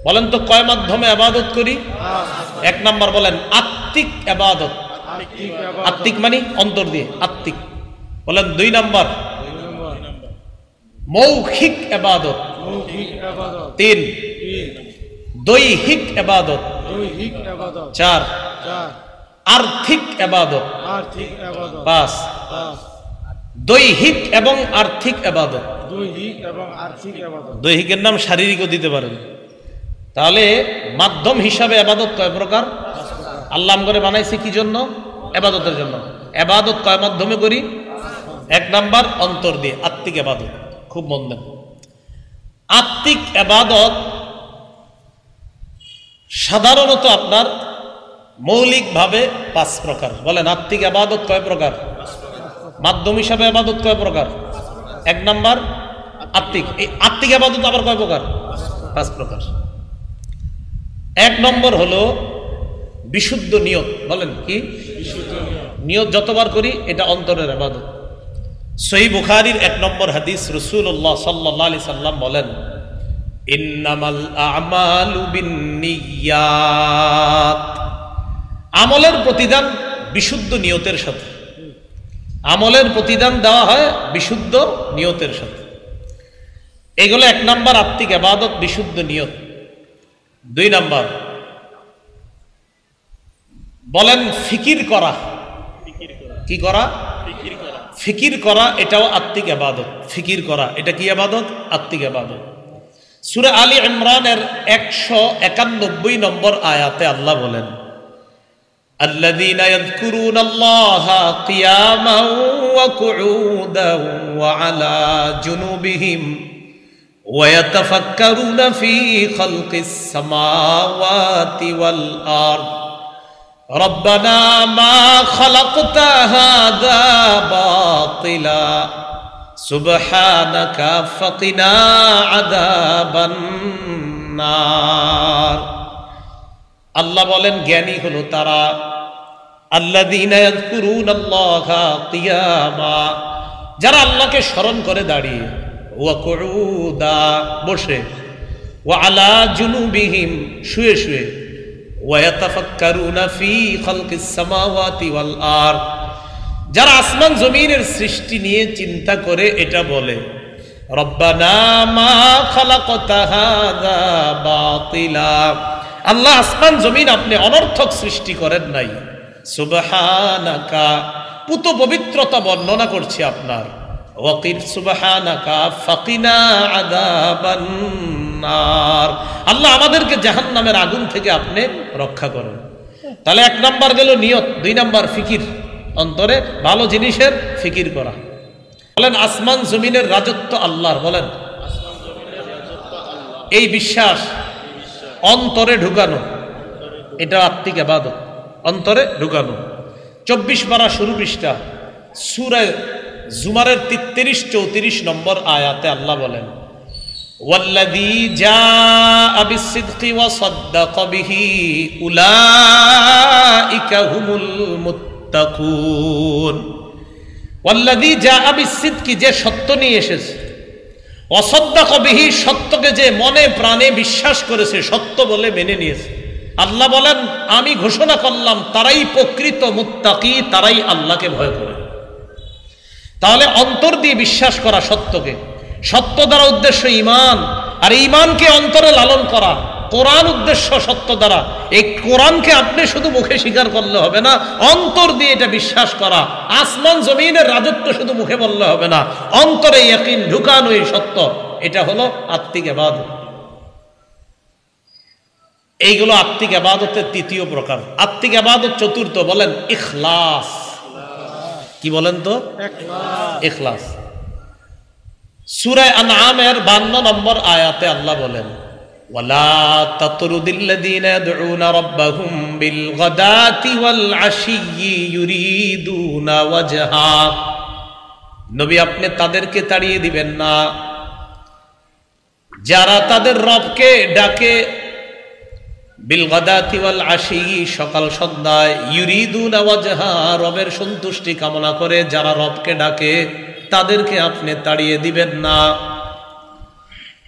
বলেন তো কয় মাধ্যমে ইবাদত করি? এক নাম্বার বলেন আত্মিক ইবাদত। আত্মিক মানে অন্তর দিয়ে, আত্মিক। বলেন দুই নাম্বার মৌখিক ইবাদত। তিন দৈহিক ইবাদত। চার আর্থিক ইবাদত। পাঁচ দৈহিক এবং আর্থিক ইবাদত। দৈহিকের নাম শারীরিকও দিতে পারেন। তাহলে মাধ্যম হিসাবে ইবাদত কয় প্রকার? আল্লাহ করে বানাইছে কি জন্য? ইবাদতের জন্য। ইবাদত কয় মাধ্যমে করি? এক নাম্বার অন্তর দিয়ে, আত্মিক ইবাদত। খুব মন দেন, আত্মিক ইবাদত সাধারণত আপনার মৌলিকভাবে 5 প্রকার। বলেন আত্মিক ইবাদত কয় প্রকার? মাধ্যম হিসাবে ইবাদত কয় প্রকার? এক নাম্বার আত্মিক। এই আত্মিক ইবাদত আবার কয় প্রকার? 5 প্রকার। এক নম্বর হলো বিশুদ্ধ নিয়ত। বলেন কি? নিয়ত যতবার করি এটা অন্তরের ইবাদত। সহিহ বুখারীর 1 নম্বর হাদিস, রাসূলুল্লাহ সাল্লাল্লাহু আলাইহি সাল্লাম বলেন, ইন্নামাল আমালু বিন্নিয়াত। আমলের প্রতিদান বিশুদ্ধ নিয়তের সাথে। আমলের প্রতিদান দেওয়া হয় বিশুদ্ধ নিয়তের সাথে। এগুলো 1 নাম্বার আত্মিক ইবাদত, বিশুদ্ধ নিয়ত। 2 নাম্বার বলেন ফিকির করা। কি করা? ফিকির করা, এটাও আত্মিক ইবাদত। ফিকির করা এটা কি ইবাদত? আত্মিক ইবাদত। সূরা আলী ইমরানের 191 নম্বর আয়াতে আল্লাহ বলেন, আল্লাযীনা ইয়াযকুরুনাল্লাহা কিয়ামান ওয়া কুউদান ওয়া আলা জুনুবিহিম ওয়া ইয়াতাফাক্কারুনা ফি খালকিস সামাওয়াতি ওয়াল আরদ রব্বানা মা খালাকতা হাযা বাতিলা সুবহানাকা ফাকিনা আযাবান নার। আল্লাহ বলেন জ্ঞানী হলো তারা, আল্লাযীনা ইয়াযকুরুনাল্লাহা কিয়ামা, যারা আল্লাহকে স্মরণ করে দাঁড়িয়ে, ওয়া কুউদা বসে, ওয়া আলা জুনুবিহিম শুয়ে শুয়ে, ওয়া ইয়াতাফাক্কারুনা ফি খালকিস সামাওয়াতি ওয়াল আরদ, যারা আসমান জমিনের সৃষ্টি নিয়ে চিন্তা করে এটা বলে, রব্বানা মা খালাকতা হাযা বাতিলা, আল্লাহ আসমান জমিন আপনি অনর্থক সৃষ্টি করেন নাই। সুবহানাকা, পুত পবিত্রতা বর্ণনা করছি আপনার। ওয়াকির সুবহানাকা ফাকিনা আযাবান নার, আল্লাহ আমাদেরকে জাহান্নামের আগুন থেকে আপনি রক্ষা করেন। তাহলে 1 নাম্বার গেল নিয়ত, 2 নাম্বার ফিকির, অন্তরে ভালো জিনিসের ফিকির করা। বলেন আসমান জমিনের রাজত্ব আল্লাহর। বলেন এই বিশ্বাস অন্তরে ঢুকানো, এটা আত্মিক ইবাদত। অন্তরে ঢুকানো। 24 পারা শুরু পৃষ্ঠা সূরা জুমারের 33-34 নম্বর আয়াতে আল্লাহ বলেন, ওয়াল্লাযী জাআ বিস-সিদকি ওয়া সাদ্দাকা বিহি উলাইকা হুমুল মুত্তাকুন। ওয়াল্লাযী জাআ বিস-সিদকি, যে সত্য নিয়ে এসেছে, ওয়া সাদ্দাকা বিহি, সত্যকে যে মনে প্রাণে বিশ্বাস করেছে, সত্য বলে মেনে নিয়েছে। আল্লাহ বলেন আমি ঘোষণা করলাম তারাই প্রকৃত মুত্তাকি, তারাই আল্লাহকে ভয় করে। তাহলে অন্তর দিয়ে বিশ্বাস করা সত্যকে, সত্য দ্বারা উদ্দেশ্য ঈমান, আর ঈমানকে অন্তরে লালন করা। কোরআন উদ্দেশ্য সত্য দ্বারা। এই কোরআনকে আপনি শুধু মুখে স্বীকার করলে হবে না, অন্তর দিয়ে এটা বিশ্বাস করা। আসমান জমিনের রাজত্ব শুধু মুখে বললে হবে না, অন্তরে ইয়াকিন ঢুকানো এই সত্য। এটা হলো আত্মিক ইবাদত। এইগুলো আত্মিক ইবাদতের 3য় প্রকার। আত্মিক ইবাদত 4র্থ, বলেন ইখলাস। কি বলেন তো? ইখলাস। সূরা আনআমের 52 নম্বর আয়াতে আল্লাহ বলেন, ওয়ালা তাতরুদিল্লাযীনা ইয়াদউনা রাব্বাহুম বিল গাদাতি ওয়াল আশিয়্যি ইউরিদুনা ওয়াজহা। নবী আপনি তাদেরকে তাড়িয়ে দিবেন না যারা তাদের রবকে ডাকে, বিল গাদাতি ওয়াল আশিয়্যি, সকাল সন্ধ্যায়, ইউরিদুনা ওয়াজহা, রবের সন্তুষ্টি কামনা করে যারা রবকে ডাকে তাদেরকে আপনি তাড়িয়ে দিবেন না।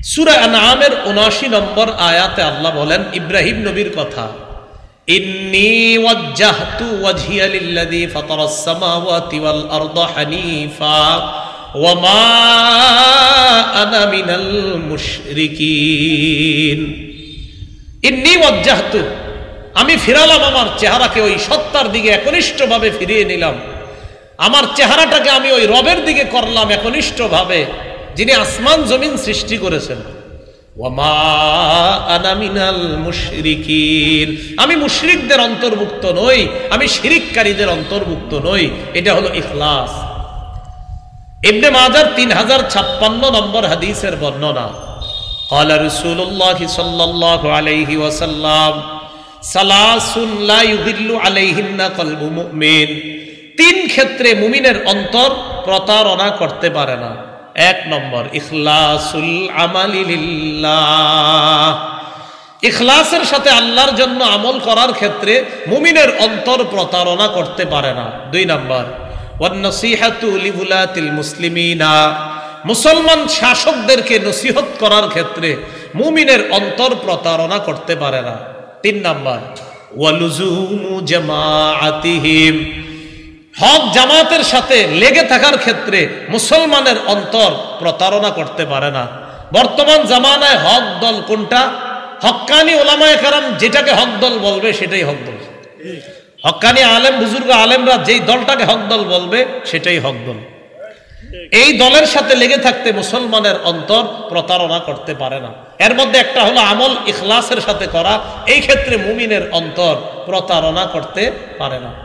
সূরা আনআমের ৭৯ নম্বর আয়াতে আল্লাহ বলেন ইব্রাহিম নবীর কথা, ইন্নী ওয়াজ্জাহতু ওয়াজহিয়া লিল্লাযী ফাতারাস সামাওয়াতি ওয়াল আরদা হানিফা ওয়া মা আনা মিনাল মুশরিকিন। ইন্নী ওয়াজ্জাহতু, আমি ফিরালাম আমার চেহারাকে ওই সত্তার দিকে, একনিষ্ঠভাবে ফিরিয়ে নিলাম। আমার চেহারাটাকে আমি ওই রবের দিকে করলাম একনিষ্ঠভাবে, যিনি আসমান জমিন সৃষ্টি করেছেন। ওয়া মা আনা মিনাল মুশরিকিন, আমি মুশরিকদের অন্তর্ভুক্ত নই, আমি শিরিককারীদের অন্তর্ভুক্ত নই। এটা হলো ইখলাস। ইবনে মাজার 3056 নম্বর হাদিসের বর্ণনা, قال رسول الله صلى الله عليه وسلم ثلاث لا يضل عليهن قلب مؤمن। তিন ক্ষেত্রে মুমিনের অন্তর প্রতারণা করতে পারে না। এক নম্বর, ইখলাসুল আমালি লিল্লাহ, ইখলাসের সাথে আল্লাহর জন্য আমল করার ক্ষেত্রে মুমিনের অন্তর প্রতারণা করতে পারে না। দুই নম্বর, ওয়ান নসিহাতু লিউলাতিল মুসলিমিনা, মুসলমান শাসকদেরকে নসিহত করার ক্ষেত্রে মুমিনের অন্তর প্রতারণা করতে পারে না। তিন নম্বর, ওয়ালুজুমু জামাআতিহিম, হক জামাতের সাথে লেগে থাকার ক্ষেত্রে মুসলমানের অন্তর প্রতারণা করতে পারে না। বর্তমান জামানায় হক দল কোনটা? হক্কানি ওলামায়ে কেরাম যেটাকে হক দল বলবে সেটাই হক দল। হক্কানি আলেম বুজুর্গ আলেমরা যেই দলটাকে হক দল বলবে সেটাই হক দল। এই দলের সাথে লেগে থাকতে মুসলমানের অন্তর প্রতারণা করতে পারে না। এর মধ্যে একটা হলো আমল ইখলাসের সাথে করা, এই ক্ষেত্রে মুমিনের অন্তর প্রতারণা করতে পারে না।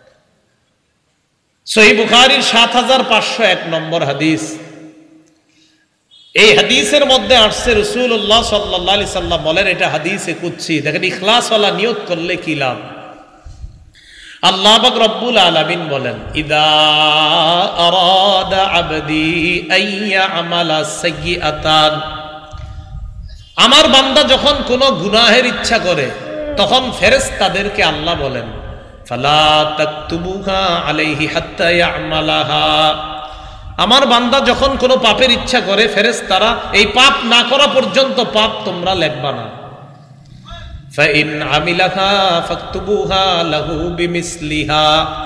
সহিহ বুখারীর ৭৫০১ নম্বর হাদিস, এই হাদিসের মধ্যে আসছে রাসূলুল্লাহ সাল্লাল্লাহু আলাইহি সাল্লাম বলেন, এটা হাদিসে কুদসি। দেখেন ইখলাসওয়ালা নিয়ত করলে কি লাভ। আল্লাহ পাক রব্বুল আলামিন বলেন, ইদা আরাদা আবদি আইয়া আমালা সাইয়্যাতান, আমার বান্দা যখন কোনো গুনাহের ইচ্ছা করে তখন ফেরেশতাদেরকে আল্লাহ বলেন, ফালা তাকতুবুহা আলাইহি হাত্তা ইয়ামালাহা, আমার বান্দা যখন কোনো পাপের ইচ্ছা করে ফেরেশতারা এই পাপ না করা পর্যন্ত পাপ তোমরা লিখবা না। ফাইন আমিলাহা ফাকতুবুহা লাহু বিমিসলিহা,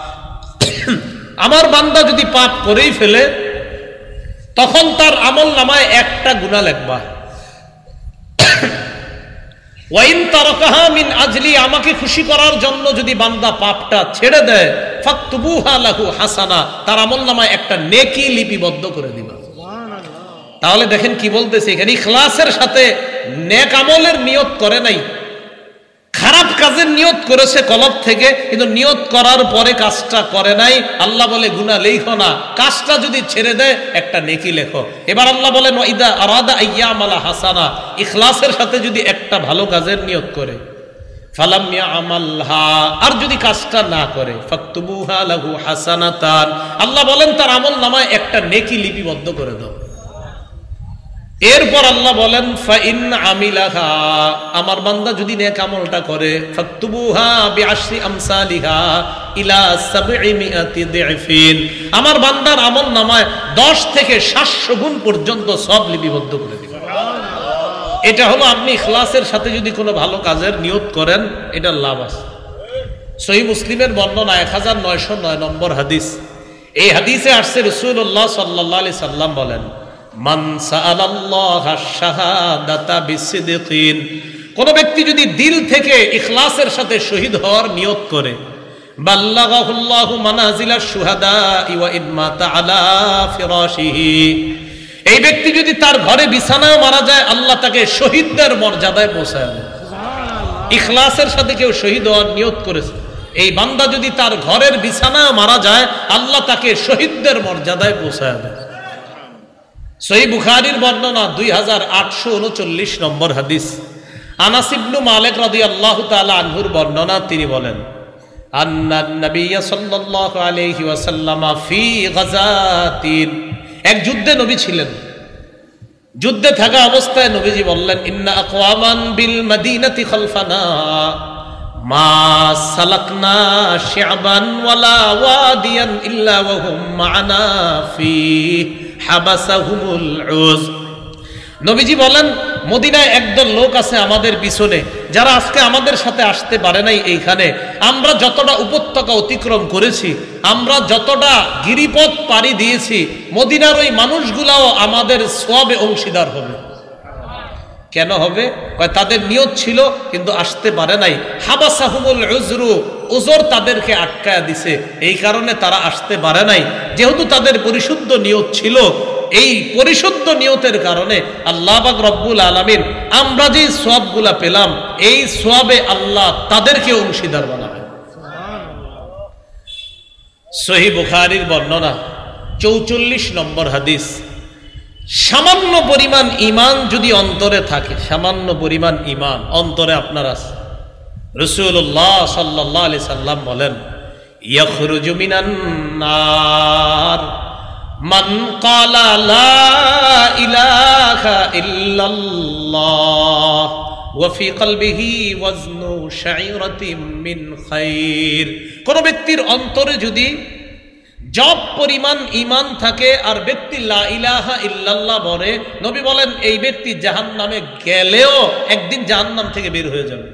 আমার বান্দা যদি পাপ করেই ফেলে তখন তার আমল নামায় একটা গুনাহ লিখবা। ওয়াইন তারাকাহা মিন আজলি, আমাকে খুশি করার জন্য যদি বান্দা পাপটা ছেড়ে দেয়, ফাকতুবুহা লাহু হাসানা, তার আমলনামায় একটা নেকি লিপিবদ্ধ করে দিবা। তাহলে দেখেন কি বলতেছে এখানে, ইখলাসের সাথে নেক আমলের নিয়ত করে নাই, খারাপ কাজের নিয়ত করেছে কলব থেকে, কিন্তু নিয়ত করার পরে কাজটা করে নাই। আল্লাহ বলে গুনাহ লেখো না, কাজটা যদি ছেড়ে দেয় একটা নেকি লেখো। এবার আল্লাহ বলেন, ওয়াইদা আরাদা আইয়ামালা হাসানা, ইখলাসের সাথে যদি একটা ভালো কাজের নিয়ত করে, ফালাম ইয়ামালহা, আর যদি কাজটা না করে, ফাকতুবুহা লাহু হাসানাতান, আল্লাহ বলেন তার আমলনামায় একটা নেকি লিপিবদ্ধ করে দাও। এরপর আল্লাহ বলেন, ফাইন আমিলাহা, আমার বান্দা যদি নেক আমলটা করে, ফাকতুবুহা বিআশরি আমসালিহা ইলা ৭০০ দিফিন, আমার বান্দার আমলনামায় ১০ থেকে ৭০০ গুণ পর্যন্ত সব লিপিবদ্ধ করে দিবেন। এটা হলো আপনি ইখলাসের সাথে যদি কোনো ভালো কাজের নিয়ত করেন, এটার লাভ আছে। সহিহ মুসলিমের বর্ণনা ১৯০৯ নম্বর হাদিস, এই হাদিসে আসছে রাসূলুল্লাহ সাল্লাল্লাহু আলাইহি সাল্লাম বলেন, মান সাআলাল্লাহা শাহাদাতা বিসিদকিন, কোন ব্যক্তি যদি দিল থেকে ইখলাসের সাথে শহীদ হওয়ার নিয়ত করে, বাল্লাগাহুল্লাহু মানাজিলাশ শুহাদা ওয়া ইন মাতা আলা ফিরাশিহি, এই ব্যক্তি যদি তার ঘরে বিছানায় মারা যায় আল্লাহ তাকে শহীদদের মর্যাদায় পৌঁছায় দেয়। ইখলাসের সাথে কেউ শহীদ হওয়ার নিয়ত করেছে, এই বান্দা যদি তার ঘরের বিছানায় মারা যায় আল্লাহ তাকে শহীদদের মর্যাদায় পৌঁছায় দেয়। সহিহ বুখারীর বর্ণনা 2839 নম্বর হাদিস, আনাস ইবনে মালিক রাদিয়াল্লাহু তাআলা আনহুর বর্ণনা, তিনি বলেন, আন্নান নবী সাল্লাল্লাহু আলাইহি ওয়াসাল্লাম ফি গাযাতিন, এক যুদ্ধে নবী ছিলেন, যুদ্ধে থাকা অবস্থায় নবীজি বললেন, ইন্না আকওয়ামান বিল মদিনাতি খালফানা মা সালাকনা শি'বান ওয়ালা ওয়াদিয়ান ইল্লা ওয়া হুম মা'না ফি হাবাসাহুমুল উজ, নবীজি বলেন, মদিনায় একদল লোক আছে আমাদের পিছনে, যারা আজকে আমাদের সাথে আসতে পারে নাই। এইখানে আমরা যতটা উপত্যকা অতিক্রম করেছি, আমরা যতটা গিরিপথ পাড়ি দিয়েছি, মদিনার ওই মানুষগুলাও আমাদের সওয়াবে অংশীদার হবে। কেন হবে? তাদের নিয়ত ছিল কিন্তু আসতে পারে নাই। হাবাসাহুমুল উযরু, উযর তাদেরকে আটকায়া দিছে, এই কারণে তারা আসতে পারে নাই। যেহেতু তাদের পরিশুদ্ধ নিয়ত ছিল, এই পরিশুদ্ধ নিয়তের কারণে আল্লাহ পাক রব্বুল আলামিন আমরা যে সওয়াবগুলা পেলাম, এই সওয়াবে আল্লাহ তাদেরকে অংশীদার বানাবেন। সহিহ বুখারীর বর্ণনা 44 নম্বর হাদিস। সামান্য পরিমাণ ঈমান যদি অন্তরে থাকে, সামান্য পরিমাণ ঈমান অন্তরে আপনার আছে, রাসূলুল্লাহ সাল্লাল্লাহু আলাইহি সাল্লাম বলেন, ইয়াখরুজু মিনান নার মান ক্বালা লা ইলাহা ইল্লাল্লাহ ওয়া ফি কলবিহি ওয়াজনু শাইরাতিন মিন খায়র। কোন ব্যক্তির অন্তরে যদি জব পরিমাণ ঈমান থাকে আর ব্যক্তি লা ইলাহা ইল্লাল্লাহ বলে, নবী বলেন এই ব্যক্তি জাহান্নামে গেলেও একদিন জাহান্নাম থেকে বের হয়ে যাবে।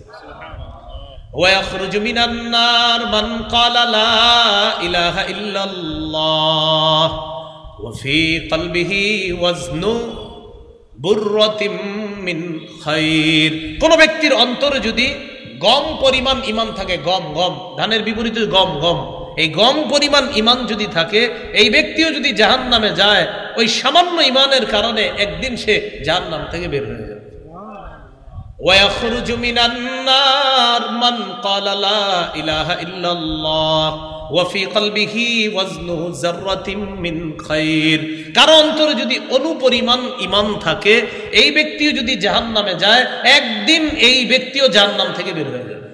ওয়া ইয়াখরুজু মিনান নার মান ক্বালা লা ইলাহা ইল্লাল্লাহ ওয়া ফি কলবিহি ওয়াজনু বুররাতিন মিন খায়র। কোন ব্যক্তির অন্তরে যদি গম পরিমাণ ঈমান থাকে, গম গম ধানের বিপরীতে গম গম, এই গম পরিমাণ ঈমান যদি থাকে, এই ব্যক্তিও যদি জাহান্নামে যায়, ওই সামান্য ঈমানের কারণে একদিন সে জাহান্নাম থেকে বের হয়ে যাবে। ওয়া ইয়াখরুজু মিনান নার মান ক্বালা লা ইলাহা ইল্লাল্লাহ ওয়া ফি কলবিহি ওয়াজনুহু যাররাতিন মিন খায়র। কারণ অন্তরে যদি অনুপরিমাণ ঈমান থাকে, এই ব্যক্তিও যদি জাহান্নামে যায়, একদিন এই ব্যক্তিও জাহান্নাম থেকে বের হয়ে যাবে।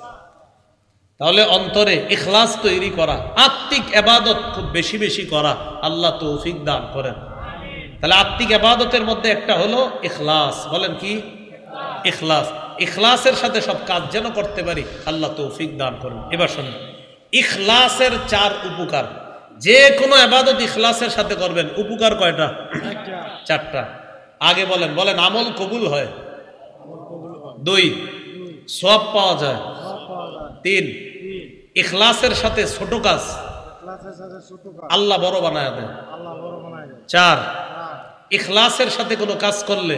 তাহলে অন্তরে ইখলাস তৈরি করা, আত্মিক ইবাদত খুব বেশি বেশি করা, আল্লাহ তৌফিক দান করেন। তাহলে আত্মিক ইবাদতের মধ্যে একটা হলো ইখলাস। বলেন কি? ইখলাস। ইখলাসের সাথে সব কাজ যেন করতে পারি, আল্লাহ তৌফিক দান করেন। এবার শুনুন, ইখলাসের 4 উপকার। যে কোনো ইবাদত ইখলাসের সাথে করবেন, উপকার কয়টা? 4টা। আগে বলেন, বলেন। আমল কবুল হয়, 2 সওয়াব পাওয়া যায়, 3 ইখলাসের সাথে ছোট কাজ আল্লাহ বড় বানায় দেন, 4 ইখলাসের সাথে কোনো কাজ করলে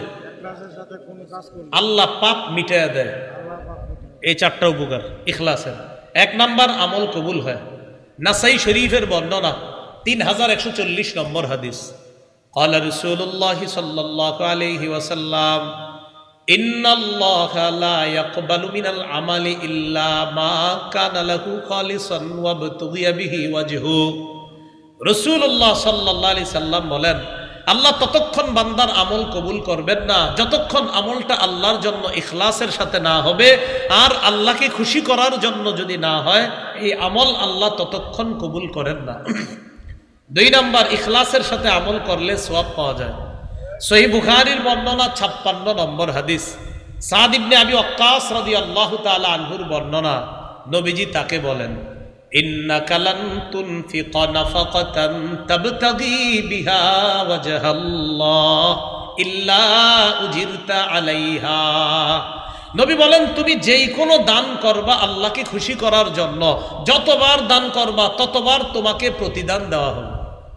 আল্লাহ পাপ মিটায়া দেয়। এই 4টা উপকার ইখলাসের। 1 নাম্বার, আমল কবুল হয়। নাসাই শরীফের বর্ণনা 3140 নম্বর হাদিস। ক্বালা রাসূলুল্লাহ সাল্লাল্লাহু আলাইহি ওয়াসাল্লাম, ইন্নাল্লাহা লা ইয়াকবালু মিনাল আমালি ইল্লা মা কানা লাহু খালিসান ওয়া বুতগিয়া বিহি ওয়াজহু। রাসূলুল্লাহ সাল্লাল্লাহু আলাইহি সাল্লাম বলেন, আল্লাহ ততক্ষণ বান্দার আমল কবুল করবেন না যতক্ষণ আমলটা আল্লাহর জন্য ইখলাসের সাথে না হবে। আর আল্লাহকে খুশি করার জন্য যদি না হয়, এই আমল আল্লাহ ততক্ষণ কবুল করেন না। 2 নাম্বার, ইখলাসের সাথে আমল করলে সওয়াব পাওয়া যায়। সহিহ বুখারীর বর্ণনা 56 নম্বর হাদিস। সাদ ইবনে আবি ওয়াক্কাস রাদিয়াল্লাহু তাআলা আনহুর বর্ণনা, নবীজি তাকে বলেন, ইন্নাকা লান তুনফিকা নাফাকাতান তাবতাগি বিহা ওয়াজহাল্লাহ ইল্লা উজিরতা আলাইহা। নবী বলেন, তুমি যেই কোনো দান করবা আল্লাহকে খুশি করার জন্য, যতবার দান করবা ততবার তোমাকে প্রতিদান দেওয়া হবে।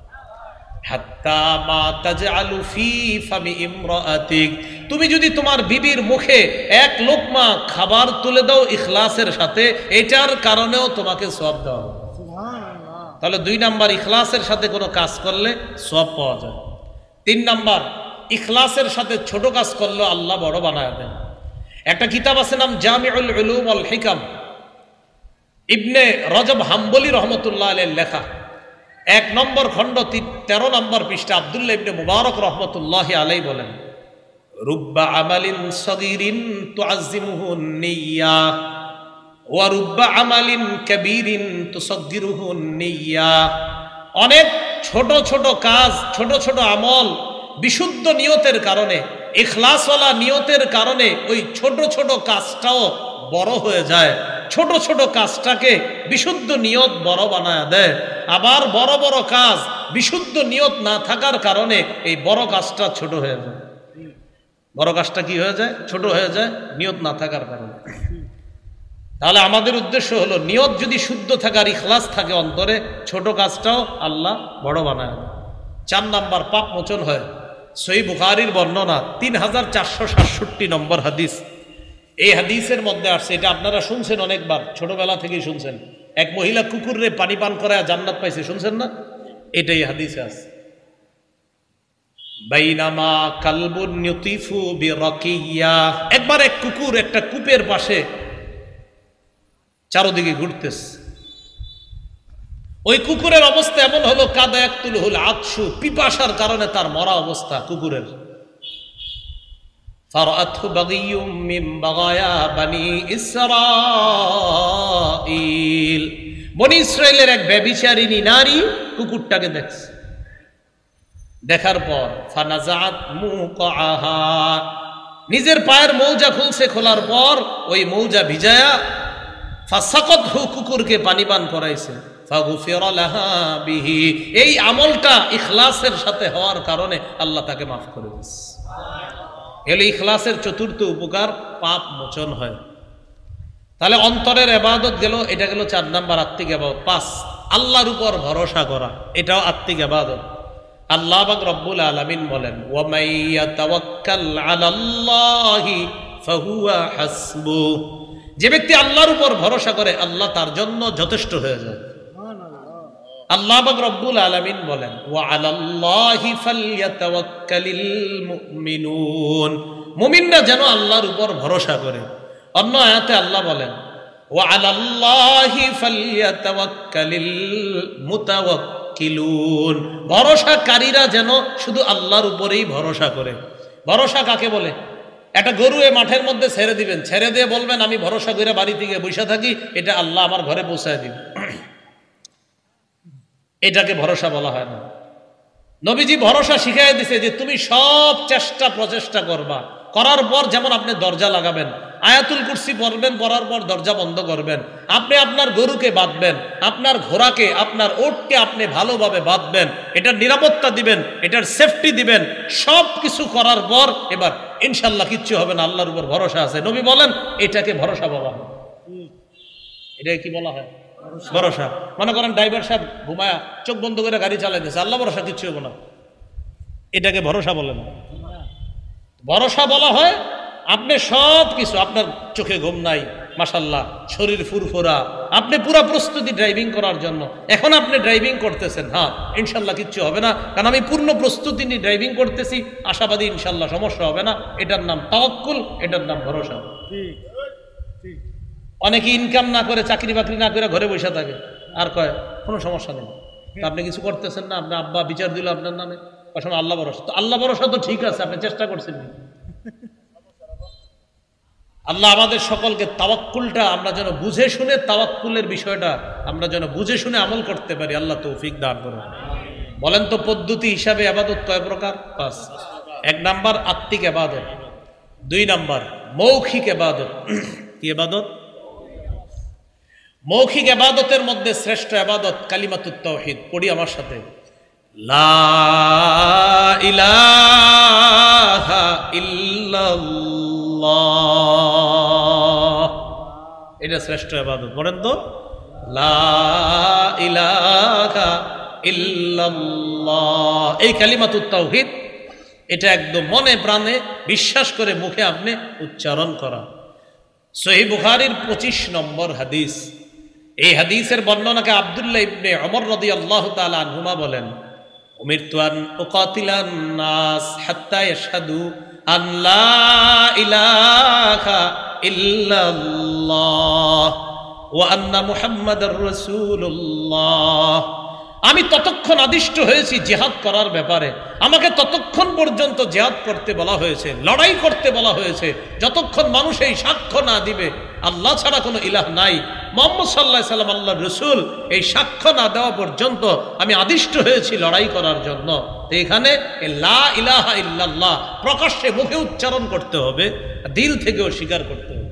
হাত্তা মা তাজআলু ফি ফামি ইমরাআতিক, তুমি যদি তোমার বিবির মুখে 1 লোকমা খাবার তুলে দাও ইখলাসের সাথে, এটার কারণেও তোমাকে সওয়াব দেওয়া হবে। সুবহানাল্লাহ। তাহলে 2 নাম্বার, ইখলাসের সাথে কোনো কাজ করলে সওয়াব পাওয়া যায়। 3 নাম্বার, ইখলাসের সাথে ছোট কাজ করলে আল্লাহ বড় বানায় দেন। একটা কিতাব আছে, নাম জামিউল উলুম ওয়াল হিকাম, ইবনে রজব হাম্বলি রহমতুল্লাহ আলাইহির লেখা। 1 নম্বর খণ্ড 13 নম্বর পৃষ্ঠা আব্দুল্লাহ ইবনে মুবারক রাহমাতুল্লাহি আলাইহি বলেন, রুব্বা আমালিন সগীরিন তুআজ্জিমুহু নিয়্যা ওয়া রুব্বা আমালিন কাবীরিন তুসাগগিরুহু নিয়্যা। অনেক ছোট ছোট কাজ, ছোট ছোট আমল বিশুদ্ধ নিয়তের কারণে, ইখলাসওয়ালা নিয়তের কারণে ওই ছোট ছোট কাজটাও বড় হয়ে যায়। ছোট ছোট কাজটাকে বিশুদ্ধ নিয়ত বড় বানায় দেয়। আবার বড় বড় কাজ বিশুদ্ধ নিয়ত না থাকার কারণে এই বড় কাজটা ছোট হয়ে যায়। বড় কাজটা কি হয়ে যায়? ছোট হয়ে যায় নিয়ত না থাকার কারণে। তাহলে আমাদের উদ্দেশ্য হলো নিয়ত যদি শুদ্ধ থাকার ইখলাস থাকে অন্তরে, ছোট কাজটাও আল্লাহ বড় বানায়। 4 নাম্বার পাপ মোচন হয়। সহিহ বুখারীর বর্ণনা 3467 নম্বর হাদিস। এই হাদিসের মধ্যে আসছে, এটা আপনারা শুনছেন অনেকবার, ছোটবেলা থেকেই শুনছেন, এক মহিলা কুকুরে পানি পান করে জান্নাত পাইছে, শুনছেন না? এটাই হাদিসে আছে। বাইনামা কালবুন ইউতিফু বিরাকিয়া, একবার এক কুকুর একটা কূপের পাশে চারদিকে ঘুরতেছে। ওই কুকুরের অবস্থা এমন হলো, কাদা একতুল হুল আতশু, পিপাসার কারণে তার মরা অবস্থা কুকুরের। ফারাতহু বাগিয়ুম মিন বাগায়া বনি ইসরাঈল, বনি ইসরাইলের এক ব্যভিচারিণী নারী কুকুরটাকে দেখছে। দেখার পর ফানাজাত মুকাহা, নিজের পায়ের মৌজা খুলছে, খোলার পর ওই মৌজা ভিজায়া ফাসাকাতহু, কুকুরকে পানি পান করাইছে। ফাগুফিরা লাহা বিহি, এই আমলটা ইখলাসের সাথে হওয়ার কারণে আল্লাহ তাকে মাফ করে দিয়েছে। এলে ইখলাসের চতুর্থ উপকার, পাপ মোচন হয়। তাহলে অন্তরের ইবাদত গেল, এটা গেল 4 নাম্বার আত্মিক ইবাদত। 5 আল্লাহর উপর ভরসা করা, এটাও আত্মিক ইবাদত। আল্লাহ পাক রব্বুল আলামিন বলেন, ওয়া মাইয়াতাওয়াক্কাল আলাল্লাহি ফাহুয়া হাসবু, যে ব্যক্তি আল্লাহর উপর ভরসা করে আল্লাহ তার জন্য যথেষ্ট হয়ে যায়। আল্লাহ পাক রব্বুল আলামিন বলেন, ওয়া আলাল্লাহি ফালইয়াতাওয়াক্কালিল মুমিনুন, মুমিনরা যেন আল্লাহর উপর ভরসা করে। অন্য আয়াতে আল্লাহ বলেন, ওয়া আলাল্লাহি ফালইয়াতাওয়াক্কালিল মুতাওয়াক্কিলুন, ভরসাকারীরা যেন শুধু আল্লাহর উপরেই ভরসা করে। ভরসা কাকে বলে? একটা গরু মাঠের মধ্যে ছেড়ে দিবেন, ছেড়ে দিয়ে বলবেন আমি ভরসা করে বাড়িতে গিয়ে বসে থাকি, এটা আল্লাহ আমার ঘরে পৌঁছায় দিবে, এটাকে ভরসা বলা হয় না। নবীজি ভরসা শিখাই দিছে যে তুমি সব প্রচেষ্টা করবা, করার পর যেমন আপনি দরজা লাগাবেন, আয়াতুল কুরসি পড়বেন, পড়ার পর দরজা বন্ধ করবেন, আপনি আপনার গরুকে বাঁধবেন, আপনার ঘোড়াকে, আপনার ওটকে আপনি ভালোভাবে বাঁধবেন, এটার নিরাপত্তা দিবেন, এটার সেফটি দিবেন, সব কিছু করার পর এবার ইনশাল্লাহ কিচ্ছু হবে না, আল্লাহর উপর ভরসা আছে। নবী বলেন এটাকে ভরসা বলা হয়। এটাকে কি বলা হয়? ভরসা। মনে করেন ড্রাইভার সাহেব ঘুমায়া চোখ বন্ধ করে গাড়ি চালাইতেছে, আল্লাহ ভরসা কিচ্ছু হবে না, এটাকে ভরসা বলে না। ভরসা বলা হয় আপনি সব কিছু, আপনার চোখে ঘুম নাই, মাশাল্লাহ শরীর ফুরফুরা, আপনি পুরো প্রস্তুতি ড্রাইভিং করার জন্য, এখন আপনি ড্রাইভিং করতেছেন, হ্যাঁ ইনশাল্লাহ কিচ্ছু হবে না, কারণ আমি পূর্ণ প্রস্তুতি নিয়ে ড্রাইভিং করতেছি, আশাবাদী ইনশাল্লাহ সমস্যা হবে না, এটার নাম তাওয়াক্কুল, এটার নাম ভরসা। অনেকে ইনকাম না করে, চাকরি বাকরি না করে ঘরে বসে থাকে, আর কয় কোনো সমস্যা নেই, আপনি কিছু করতেছেন না, আপনার আব্বা বিচার দিল আপনার নামে, আল্লাহ ভরসা। তো আল্লাহ ভরসা তো ঠিক আছে, আপনি চেষ্টা করছেন। আল্লাহ আমাদের সকলকে তাওয়াক্কুলটা আমরা যেন বুঝে শুনে, তাওয়াক্কুলের বিষয়টা আমরা যেন বুঝে শুনে আমল করতে পারি, আল্লাহ তৌফিক দান করুন। বলেন তো পদ্ধতি হিসাবে ইবাদত কয় প্রকার? 5। 1 নাম্বার আত্মিক ইবাদত, 2 নাম্বার মৌখিক ইবাদত। কি ইবাদত? মৌখিক ইবাদতের মধ্যে শ্রেষ্ঠ ইবাদত কালিমাতুত তাওহীদ। পড়ি আমার সাথে, লা ইলাহা ইল্লাল্লাহ, এটা শ্রেষ্ঠ ইবাদত। বলেন তো লা ইলাহা ইল্লাল্লাহ, এই কালিমাতুত তাওহীদ, এটা একদম মনে প্রাণে বিশ্বাস করে মুখে আপনি উচ্চারণ করা। সহিহ বুখারীর 25 নম্বর হাদিস। এই হাদিসের বর্ণনাকে আব্দুল্লাহ ইবনে ওমর রাদিয়াল্লাহু তাআলা আনহুমা বলেন, উমিরতু আন উকাতিলান নাস হাত্তা ইয়াশহাদু আন লা ইলাহা ইল্লাল্লাহ ওয়া আন্না মুহাম্মাদার রাসূলুল্লাহ। আমি ততক্ষণ আদিষ্ট হয়েছি জিহাদ করার ব্যাপারে, আমাকে ততক্ষণ পর্যন্ত জিহাদ করতে বলা হয়েছে, লড়াই করতে বলা হয়েছে, যতক্ষণ মানুষ এই সাক্ষ্য না দিবে আল্লাহ ছাড়া কোনো ইলাহ নাই, মুহাম্মদ সাল্লাল্লাহু আলাইহি সাল্লাম আল্লাহর রাসূল, এই সাক্ষ্য না দেওয়া পর্যন্ত আমি আদিষ্ট হয়েছি লড়াই করার জন্য। তো এখানে লা ইলাহা ইল্লাল্লাহ প্রকাশ্যে মুখে উচ্চারণ করতে হবে, দিল থেকেও স্বীকার করতে হবে।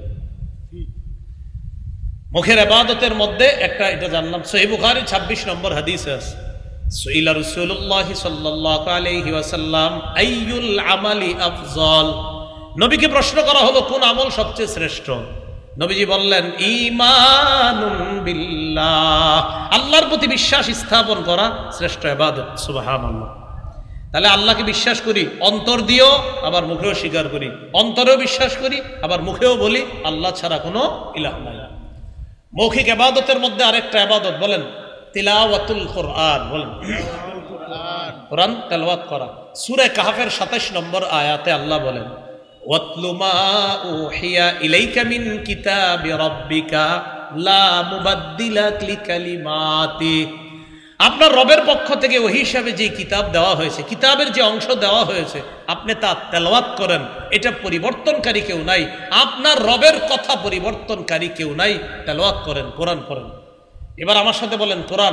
মুখের ইবাদতের মধ্যে একটা এটা জানলাম। সহিহ বুখারী 26 নম্বর হাদিসে আছে, সুইলা রাসূলুল্লাহ সাল্লাল্লাহু আলাইহি ওয়াসাল্লাম আইয়ুল আমালি আফজাল, নবীকে প্রশ্ন করা হলো কোন আমল সবচেয়ে শ্রেষ্ঠ? নবীজি বললেন ঈমানুন বিল্লাহ, আল্লাহর প্রতি বিশ্বাস স্থাপন করা শ্রেষ্ঠ ইবাদত। সুবহানাল্লাহ। তাহলে আল্লাহকে বিশ্বাস করি অন্তর দিয়েও, আবার মুখেও স্বীকার করি, অন্তরেও বিশ্বাস করি, আবার মুখেও বলি আল্লাহ ছাড়া কোনো ইলাহ নাই। মৌখিক ইবাদতের মধ্যে আরেকটা ইবাদত বলেন তিলাওয়াতুল কোরআন। বলেন কোরআন তেলাওয়াত করা। সূরা কাহফের 27 নম্বর আয়াতে আল্লাহ বলেন ওয়াতলু মা উহিয়া ইলাইকা মিন কিতাবি রাব্বিকা লা মুবাদদিলা লিকালিমাতি। আপনার রবের পক্ষ থেকে ওহী হিসাবে যে কিতাব দেওয়া হয়েছে, কিতাবের যে অংশ দেওয়া হয়েছে, আপনি তা তেলাওয়াত করেন। এটা পরিবর্তনকারী কেউ নাই, আপনার রবের কথা পরিবর্তনকারী কেউ নাই। তেলাওয়াত করেন, কোরআন পড়েন। এবার আমার সাথে বলেন কোরআন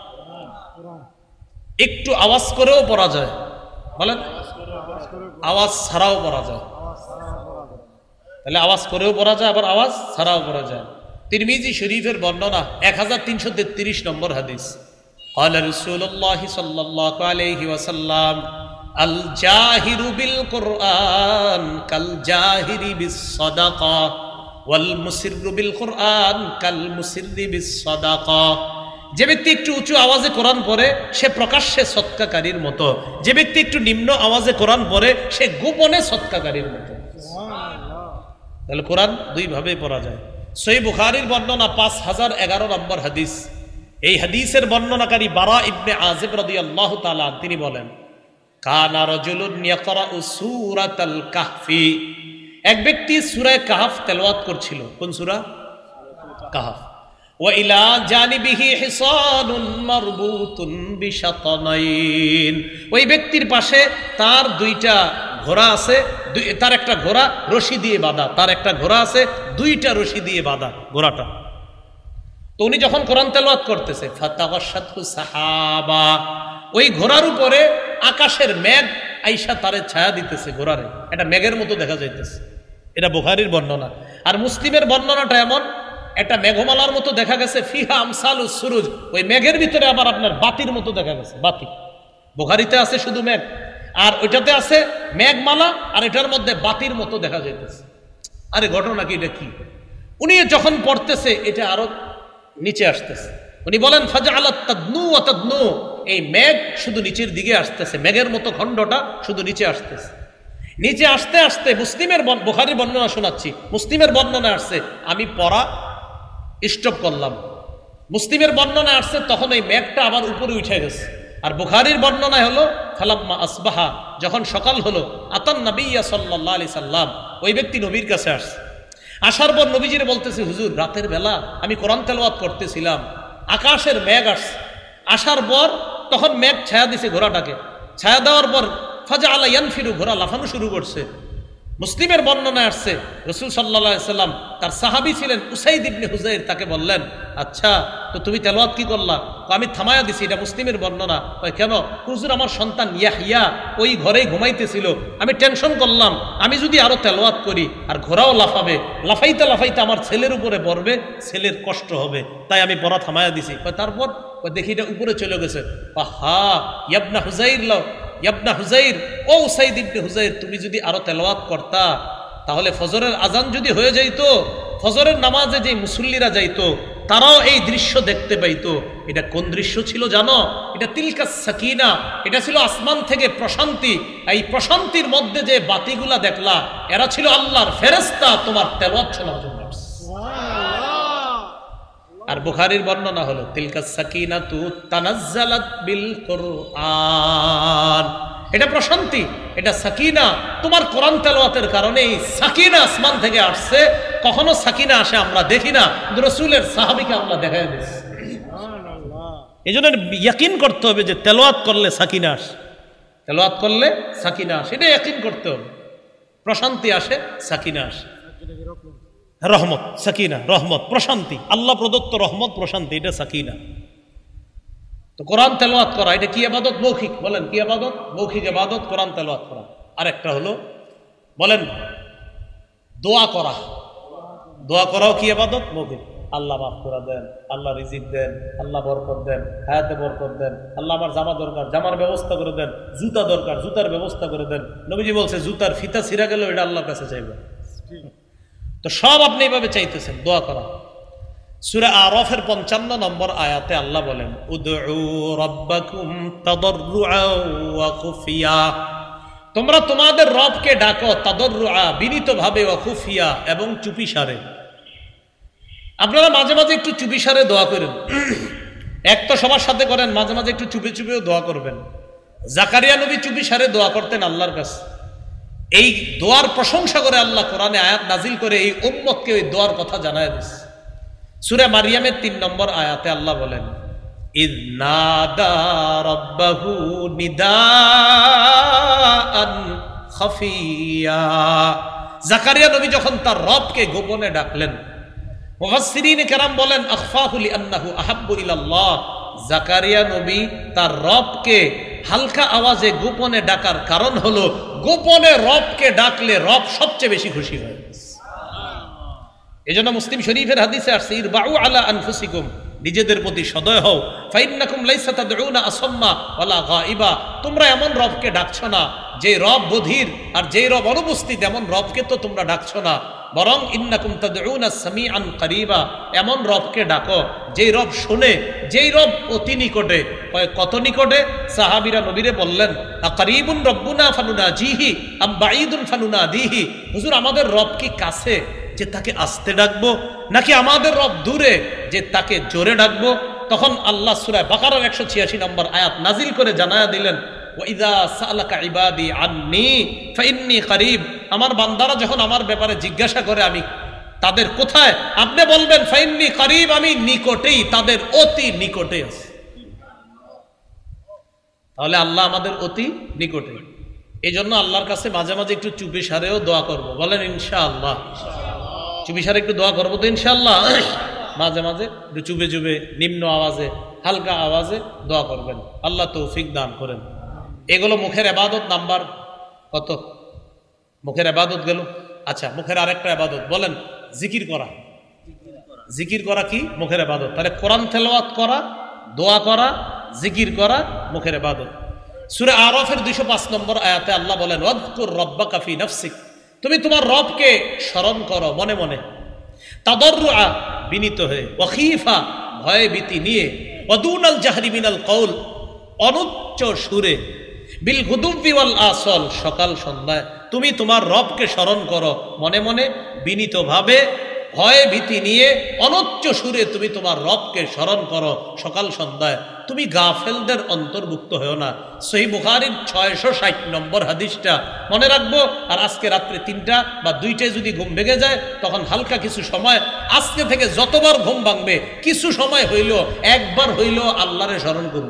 একটু আওয়াজ করেও পড়া যায়। বলেন আওয়াজ ছাড়াও পড়া যায়। তাহলে আওয়াজ করেও পড়া যায়, আবার আওয়াজ ছাড়াও পড়া যায়। তিরমিজি শরীফের বর্ণনা 1333 নম্বর হাদিস। قال رسول الله صلى الله عليه وسلم الجاهر بالقرآن كالجاهر بالصدقة والمسر بالقرآن كالمسر بالصدقة। যে ব্যক্তি একটু উঁচু আওয়াজে কোরআন পড়ে সে প্রকাশ্যে সদকাকারীর মতো, যে ব্যক্তি একটু নিম্ন আওয়াজে কোরআন পড়ে সে গোপনে সদকাকারীর মতো। তাহলে কোরআন দুই ভাবে পড়া যায়। সহিহ বুখারীর বর্ণনা 5011 নম্বর হাদিস। এই হাদিসের বর্ণনাকারী বারা ইবনে আযিব রাদিয়াল্লাহু তাআলা তিনি বলেন কানা রাজুলুন ইয়াকরাউ সূরাতাল কাহফি। এক ব্যক্তি সূরা কাহফ তেলাওয়াত করছিল। কোন সূরা? কাহফ। ওয়া ইলা জানিবিহি হিসানুন মারবুতুন বিশাতানাইন। ওই ব্যক্তির পাশে তার দুইটা ঘোড়া আছে, তার একটা ঘোড়া রশি দিয়ে বাঁধা, তার একটা ঘোড়া আছে দুইটা রশি দিয়ে বাঁধা ঘোড়াটা। তো উনি যখন কোরআন তেলাওয়াত করতেছে ফাতাগাশাতহু সাহাবা, ওই ঘোড়ার উপরে আকাশের মেঘ আইসা তারে ছায়া দিতেছে, ঘোড়ারে এটা মেঘের মতো দেখা যাইতেছে। এটা বুখারীর বর্ণনা। আর মুসলিমের বর্ণনাটা এমন, একটা মেঘমালার মতো দেখা গেছে ফিহা আমসালুস সুরুজ, ওই মেঘের ভিতরে আবার আপনার বাতির মতো দেখা গেছে। বাতি বুখারীতে আছে শুধু মেঘ, আর ওইটাতে আছে মেঘমালা, আর এটার মধ্যে বাতির মতো দেখা যাইতেছে। আরে ঘটনা কি, এটা কি? উনি যখন পড়তেছে এটা আরো নিচে আসতেছে। উনি বলেন ফাজআলাত তাদনু ওয়া তাদনু, এই মেঘ শুধু নিচের দিকে আসতেছে, মেঘের মতো খণ্ডটা শুধু নিচে আসতেছে। নিচে আসতে আসতে মুসলিমের বুখারীর বর্ণনা শোনাচ্ছি, মুসলিমের বর্ণনা আসছে আমি পড়া স্টপ করলাম। মুসলিমের বর্ণনা আসছে তখন এই মেঘটা আবার উপরে উঠে গেছে। আর বুখারীর বর্ণনায় হলো ফালাম্মা আসবাহা, যখন সকাল হলো আতান নবিয়্যা সাল্লাল্লাহু আলাইহি সাল্লাম, ওই ব্যক্তি নবীর কাছে আসছে। আসার পর নবীজিরে বলতেছে হুজুর রাতের বেলা আমি কোরআন তেলাওয়াত করতেছিলাম, আকাশের মেঘ আসছে, আসার পর তখন মেঘ ছায়া দিছে ঘোড়াটাকে, ছায়া দেওয়ার পর ফাজআলা ইয়ানফিরু, ঘোড়া লাফানো শুরু করছে। মুসলিমের বর্ণনায় আসছে রাসূল সাল্লাল্লাহু আলাইহি সাল্লাম তার সাহাবী ছিলেন উসাইদ ইবনে হুযাইর, তাকে বললেন আচ্ছা তো তুমি তেলাওয়াত কি করলা? আমি থামায়া দিছি। এটা মুসলিমের বর্ণনা। কেন? হুজুর আমার সন্তান ইয়াহইয়া ওই ঘরেই ঘুমাইতেছিল, আমি টেনশন করলাম আমি যদি আরো তেলাওয়াত করি আর ঘোড়াও লাফাবে, লাফাইতে লাফাইতে আমার ছেলের উপরে পড়বে, ছেলের কষ্ট হবে, তাই আমি পড়া থামায়া দিছি। তারপর দেখি এটা উপরে চলে গেছে। আহা ইয়াবনা হুযাইর, ইয়াবনা হুযাইর, ও উসাইদ ইবনে হুযাইর, তুমি যদি আরো তেলাওয়াত করতা তাহলে ফজরের আজান যদি হয়ে যাইতো, ফজরের নামাজে যে মুসল্লিরা যাইতো তারাও এই দৃশ্য দেখতে পাইতো। এটা কোন দৃশ্য ছিল জানো? এটা তিলকা সাকিনা, এটা ছিল আসমান থেকে প্রশান্তি। এই প্রশান্তির মধ্যে যে বাতিগুলা দেখলা এরা ছিল আল্লাহর ফেরেশতা তোমার তেলাওয়াত শোনার জন্য। আর বুখারীর বর্ণনা হলো তিলকা সাকিনাতু তানাজ্জালাত বিল কুরআন, এটা প্রশান্তি, এটা সাকিনা তোমার কোরআন তেলাওয়াতের কারণে এই সাকিনা আসমান থেকে আসছে। কখনো সাকিনা আসে আমরা দেখি না, রাসূলের সাহাবীকে আল্লাহ দেখায় দিয়েছে। এজন্য ইয়াকিন করতে হবে যে তেলাওয়াত করলে সাকিনা আসে, তেলাওয়াত করলে সাকিনা আসে, এটা ইয়াকিন করতে হবে। প্রশান্তি আসে, সাকিনা আসে, রহমত, সাকিনা, রহমত, প্রশান্তি, আল্লাহ প্রদত্ত রহমত, প্রশান্তি, এটা সাকিনা। তো কোরআন তেলাওয়াত করা এটা কি ইবাদত? মৌখিক। বলেন কি ইবাদত? মৌখিক ইবাদত কোরআন তেলাওয়াত করা। আরেকটা হলো বলেন দোয়া করা। দোয়া করাও কি ইবাদত? মৌখিক। আল্লাহ মাফ করে দেন, আল্লাহ রিজিক দেন, আল্লাহ বরকত দেন, হায়াতে বরকত দেন, আল্লাহ আমার জামা দরকার, জামার ব্যবস্থা করে দেন, জুতা দরকার, জুতার ব্যবস্থা করে দেন। নবীজি বলছে জুতার ফিতা ছিঁড়া গেল এটা আল্লাহর কাছে চাইবেন। তো সব আপনি এইভাবে চাইতেছেন, দোয়া করা। সূরা আরাফের 55 নম্বর আয়াতে আল্লাহ বলেন, উদউ রাব্বাকুম তাদাররুআ ওয়া খুফিয়া, তোমরা তোমাদের রবকে ডাকো তাদাররুআ, বিনীতভাবে, ওয়া খুফিয়া, এবং চুপিসারে। আপনারা মাঝে মাঝে একটু চুপিসারে দোয়া করেন, এক তো সবার সাথে করেন, মাঝে মাঝে একটু চুপি চুপিও দোয়া করবেন। জাকারিয়া নবী চুপিসারে দোয়া করতেন আল্লাহর কাছে। এই দোয়ার প্রশংসা করে আল্লাহ কোরআনে আয়াত নাজিল করে এই উম্মতকে ওই দোয়ার কথা জানায় দিচ্ছে। সূরা মারিয়ামের 3 নম্বর আয়াতে আল্লাহ বলেন, ইয নাদা রাব্বাহু নিদাআন খাফিয়া, জাকারিয়া নবী যখন তার রবকে গোপনে ডাকলেন, মুফাসসিরিন কেরাম বলেন আখফাহু লিআন্নাহু আহাব্বু ইলাল্লাহ, জাকারিয়া নবী তার রবকে হালকা আওয়াজে গোপনে ডাকার কারণ হলো গোপনে রবকে ডাকলে রব সবচেয়ে বেশি খুশি হয়। এজন্য মুসলিম শরীফের হাদিসে আসছে, ইরবাউ আলা আনফুসিকুম, নিজেদের প্রতি সদয় হও, ফাইন্নাকুম লাইসা তাদউনা আসাম্মা ওয়ালা গায়িবা, তোমরা এমন রবকে ডাকছো না যে রব বধির, আর যে রব অনুপস্থিত এমন রবকে তো তোমরা ডাকছো না, বরং ইন্নাকুম তাদউনা সামিআন করিবা, এমন রবকে ডাকো যেই রব শুনে, যেই রব অতি নিকটে। কত নিকটে? সাহাবীরা নবীরে বললেন, আকারিবুন রব্বুনা ফানুনাজিহি আম বাঈদুন ফানুনাদিহি, হুজুর আমাদের রব কি কাছে যে তাকে আস্তে ডাকবো, নাকি আমাদের রব দূরে যে তাকে জোরে ডাকবো? তখন আল্লাহ সূরা বাকারার 186 নম্বর আয়াত নাজিল করে জানায়া দিলেন, ওয়াইদা সালাকা ইবাদি আন্নী ফাইন্নী করিব, আমার বান্দারা যখন আমার ব্যাপারে জিজ্ঞাসা করে আমি তাদের কোথায়, আপনি বলবেন ফাইন্নী করিব, আমি নিকটেই, তাদের অতি নিকটে আছি। তাহলে আল্লাহ আমাদের অতি নিকটে। এই জন্য আল্লাহর কাছে মাঝে মাঝে একটু চুপি সারেও দোয়া করবো, বলেন ইনশাআল্লাহ। চুপি সারে একটু দোয়া করবো তো ইনশাআল্লাহ। মাঝে মাঝে একটু চুপে চুপে নিম্ন আওয়াজে, হালকা আওয়াজে দোয়া করবেন, আল্লাহ তৌফিক দান করেন। এগুলো মুখের ইবাদত নাম্বার কত? মুখের ইবাদত গেল। আচ্ছা, মুখের আরেকটা ইবাদত বলেন, জিকির করা। জিকির করা কি? মুখের ইবাদত। তাহলে কোরআন তেলাওয়াত করা, দোয়া করা, জিকির করা মুখের ইবাদত। সূরা আরাফের 205 নম্বর আয়াতে আল্লাহ বলেন, ওয়াযকুর রাব্বাকা ফি নাফসিক, তুমি তোমার রবকে স্মরণ করো মনে মনে, তাদাররুআ, বিনীত হয়ে, ওয়া খীফা, ভয় ভীতি নিয়ে, ওয়া দুনাল জাহরি মিনাল কওল, অনুচ্চ সুরে, বিল গুদুবি ওয়াল আসল, সকাল সন্ধ্যায় তুমি তোমার রবকে স্মরণ করো মনে মনে, বিনীতভাবে, ভয় ভীতি নিয়ে, অনুচ্চ সুরে তুমি তোমার রবকে স্মরণ করো সকাল সন্ধ্যায়। তুমি গাফেলদের অন্তর্ভুক্ত হও না। সহিহ বুখারীর 660 নম্বর হাদিসটা মনে রাখবো। আর আজকে রাত্রে 3টা বা 2টায় যদি ঘুম ভেঙে যায়, তখন হালকা কিছু সময়, আজকে থেকে যতবার ঘুম ভাঙবে কিছু সময় হইল, একবার হইল আল্লাহরে স্মরণ করব।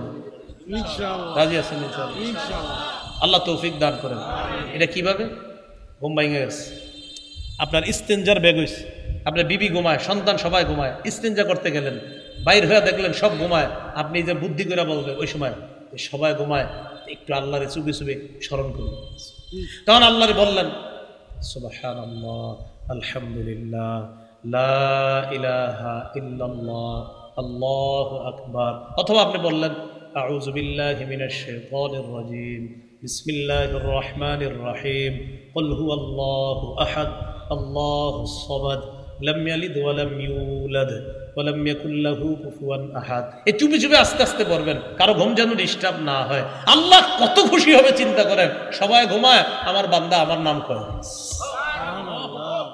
রাজি আছেন ইনশাআল্লাহ? আল্লাহ তৌফিক দান করেন। এটা কিভাবে? ঘুম ভেঙে গেছে, আপনার ইস্তেঞ্জার ব্যাগ হইছে, আপনার বিবি ঘুমায়, সন্তান সবাই ঘুমায়, ইস্তেঞ্জা করতে গেলেন, বাইর হয়ে দেখলেন সব ঘুমায়, আপনি যে বুদ্ধি করে বলবে ওই সময় সবাই ঘুমায়, একটু আল্লাহরে চুপি চুপি স্মরণ করবেন। তখন আল্লাহরে বললেন সুবহানাল্লাহ, আলহামদুলিল্লাহ, লা ইলাহা ইল্লাল্লাহ, আল্লাহু আকবার। অথবা আপনি বললেন আউযু বিল্লাহি মিনাশ শাইতানির রাজীম, বিসমিল্লাহির রহমানির রহিম, কুল হুয়াল্লাহু আহাদ, আল্লাহুস সামাদ, লাম ইয়ালিদ ওয়া লাম ইউলাদ ওয়া লাম ইয়াকুল লাহু কুফুয়ান আহাদ। এই চুপি চুপি আস্তে আস্তে পড়বেন, কারো ঘুম যেন ডিস্টার্ব না হয়। আল্লাহ কত খুশি হবে চিন্তা করেন, সবাই ঘুমায়, আমার বান্দা আমার নাম করে। সুবহানাল্লাহ।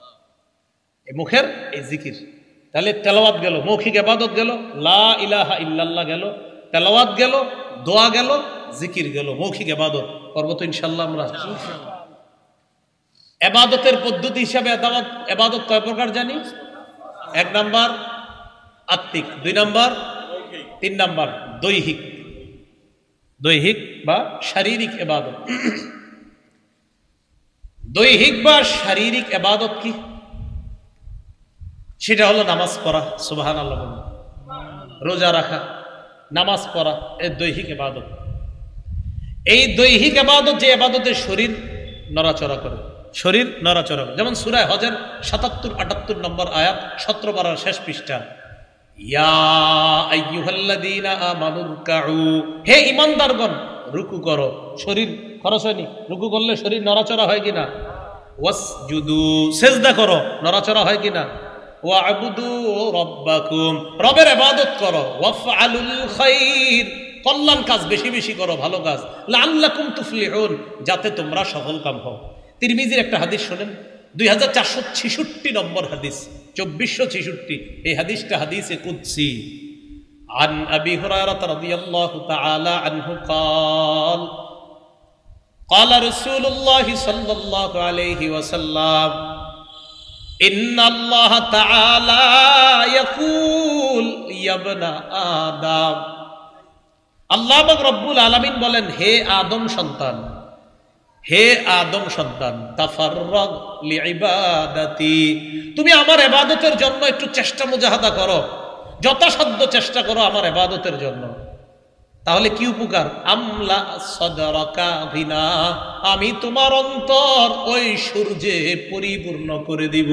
এই মুখের এই জিকির। তাহলে তেলাওয়াত গেল, মৌখিক ইবাদত গেল, লা ইলাহা ইল্লাল্লাহ গেল, তেলাওয়াত গেল, দোয়া গেল, জিকির গেল, মৌখিক ইবাদত করবো তো ইনশাআল্লাহ আমরা। ইবাদতের পদ্ধতি হিসাবে ইবাদত কয় প্রকার জানি? 1 নাম্বার আত্মিক, 2 নাম্বার, 3 নাম্বার দৈহিক। দৈহিক বা শারীরিক ইবাদত। দৈহিক বা শারীরিক ইবাদত কি? সেটা হলো নামাজ পড়া, সুবহানাল্লাহ, রোজা রাখা, নামাজ পড়া, এই দৈহিক ইবাদত। এই দৈহিক ইবাদত, যে ইবাদতে শরীর নড়াচড়া করে, শরীর নড়াচড়া, যেমন সূরা হজের ৭৭-৭৮ নম্বর আয়াত ১৭ পারার শেষ পৃষ্ঠা, ইয়া আইয়ুহাল্লাযীনা আমানু রুকউ, হে ঈমানদারগণ রুকু করো। শরীর খরচ হয়নি, রুকু করলে শরীর নড়াচড়া হয় কিনা? ওয়াসজুদু, সিজদা করো, নড়াচড়া হয় কিনা? ওয়া'বুদু রাব্বাকুম, রবের ইবাদত করো। ওয়াফআলুল খায়র, কল্যাণ কাজ বেশি বেশি করো, ভালো কাজ। লাআল্লাকুম তুফলিহুন, যাতে তোমরা সফল কাম হও। তিরমিজির একটা হাদিস শুনেন, 2466 নম্বর হাদিস, 2466, এই হাদিসটা হাদিসে কুদসি। আন আবি হুরায়রা রাদিয়াল্লাহু তাআলা আনহু قال قال رسول الله صلى الله عليه وسلم إن الله تعالى يقول يا ابن آدم, আল্লাহ রব্বুল আলামিন বলেন, হে আদম সন্তান, হে আদম সন্তান, তাফাররাগ লিইবাদাতি, তুমি আমার ইবাদতের জন্য একটু চেষ্টা মুজাহাদা করো, যথাসাধ্য চেষ্টা করো আমার ইবাদতের জন্য। তাহলে কি উপকার? আমলা সদরকা ভিনা, আমি তোমার অন্তর ওই সূর্যে পরিপূর্ণ করে দিব।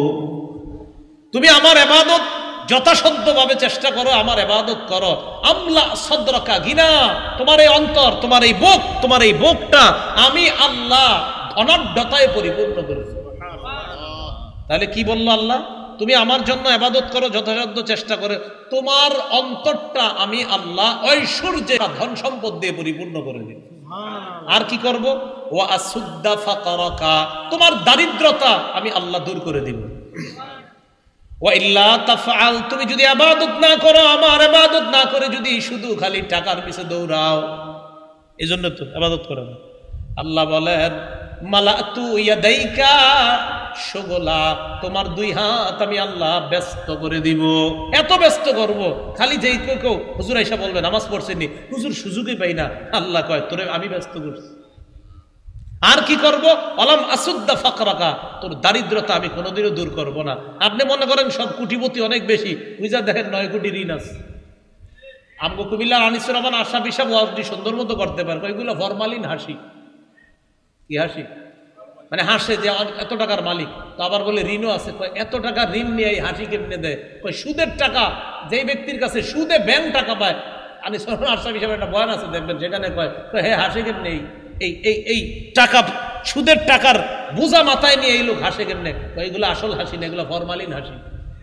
তুমি আমার ইবাদত যথাসাধ্যভাবে চেষ্টা করো, আমার ইবাদত করো। আমলা সদরকা ঘিনা, তোমার এই অন্তর, তোমার এই বুক, তোমার এই বুকটা আমি আল্লাহ অনড্যতায় পরিপূর্ণ করে দেব। তাহলে কি বললো আল্লাহ? তুমি আমার জন্য ইবাদত করো, যথাসাধ্য চেষ্টা করে, তোমার অন্তরটা আমি আল্লাহ ঐশ্বর্যে, ধন সম্পদ দিয়ে পরিপূর্ণ করে দেব। আর কি করব? ওয়া আসুদ্দা ফাকারাকা, তোমার দারিদ্রতা আমি আল্লাহ দূর করে দিব। ওয়া ইল্লা তাফআল, তুমি যদি ইবাদত না করো, আমার ইবাদত না করে যদি শুধু খালি টাকার পিছে দৌড়াও, এজন্য তো ইবাদত করে না। আল্লাহ বলেন, মালাতু ইয়াদাইকা শুগলা, তোমার দুই হাত আমি আল্লাহ ব্যস্ত করে দিব। এত ব্যস্ত করব, খালি যেই কেউ হুজুর আয়েশা বলবে নামাজ পড়ছেনি, হুজুর সুযোগই পাই না, আল্লাহ কয় তোরে আমি ব্যস্ত করছি। আর কি করব? আলাম আসুদ্দা ফাকরাকা, তোর দারিদ্রতা আমি কোনোদিনও দূর করব না। আপনি মনে করেন সব কোটিপতি অনেক বেশি, বুঝা দেখেন 9 কোটি ঋণ আছে। আমগো কুমিল্লার আনিসুর রহমান আশা পিসাব ওয়াজটি সুন্দর মতো করতে পারে, ওইগুলো ফরমালিন হাসি। কি হাসি? মানে হাসে যে এত টাকার মালিক, তো আবার বলে ঋণও আছে। এত টাকা ঋণ নিয়ে এই হাসি কেমনে দেয়? সুদের টাকা, যেই ব্যক্তির কাছে সুদে ব্যাংক টাকা পায়, আনিসুর রহমান আশরাফ হিসাবে একটা বয়ান আছে দেখবেন, যেখানে কয় হে হাসি কেমনে, এই টাকা, সুদের টাকার বোঝা মাথায় নিয়ে এই লোক হাসে কেমনে? এইগুলো আসল হাসি না, এগুলো ফরমালিন হাসি।